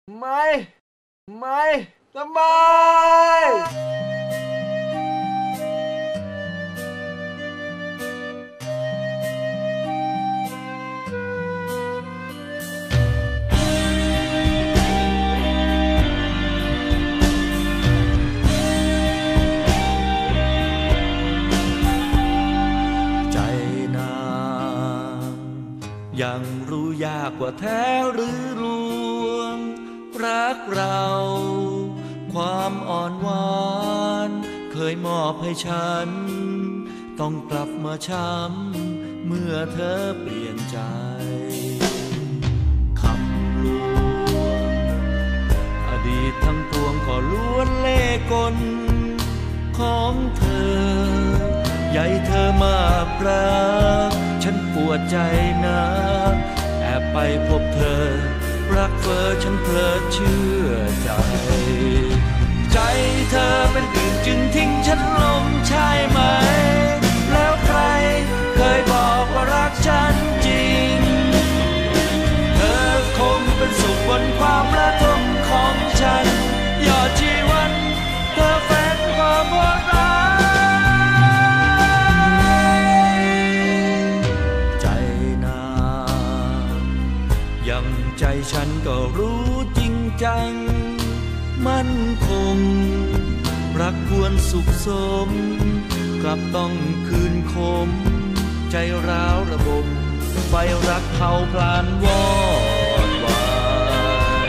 ไม่ไม่ทำไมใจนางยังรู้ยากกว่าแท้หรือลวงรักเราความอ่อนหวานเคยมอบให้ฉันต้องกลับมาช้ำเมื่อเธอเปลี่ยนใจคำลวงอดีตทั้งปวงก็ล้วนเล่ห์กลของเธอใหญ่เธอมากรักฉันปวดใจนะแอบไปพบเธอรักเฟอฉันเพลิดเชื่อใจใจเธอเป็นอื่นจึงทิ้งฉันลงใช่ไหมแล้วใครเคยบอกว่ารักฉันจริงเธอคงเป็นสุขบนความระทมของฉันยอดชีวันเธอแฝงความโหดร้ายใจนางยังใจฉันก็รู้จริงจังมั่นคงรักควรสุขสมกลับต้องคืนคมใจร้าวระบมไฟรักเผาพลานวอดวาย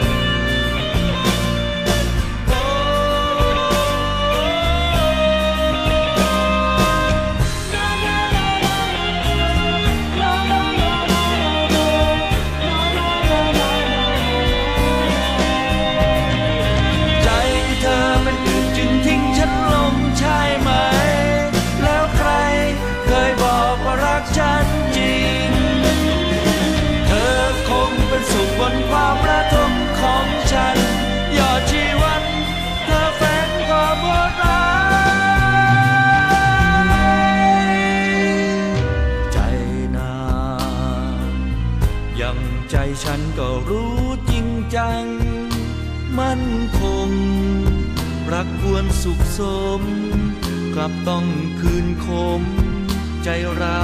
ใจเธอเป็นอื่นจึงทิ้งฉันลงใช่ไหมแล้วใครเคยบอกว่ารักฉันจริงเธอคงเป็นสุขบนความระทมของฉันยอดชีวันเธอแฝงความโหดร้ายใจนางยังใจฉันก็รู้จริงจังมั่นคงรักควรสุขสมกลับต้องคืนคมใจร้าว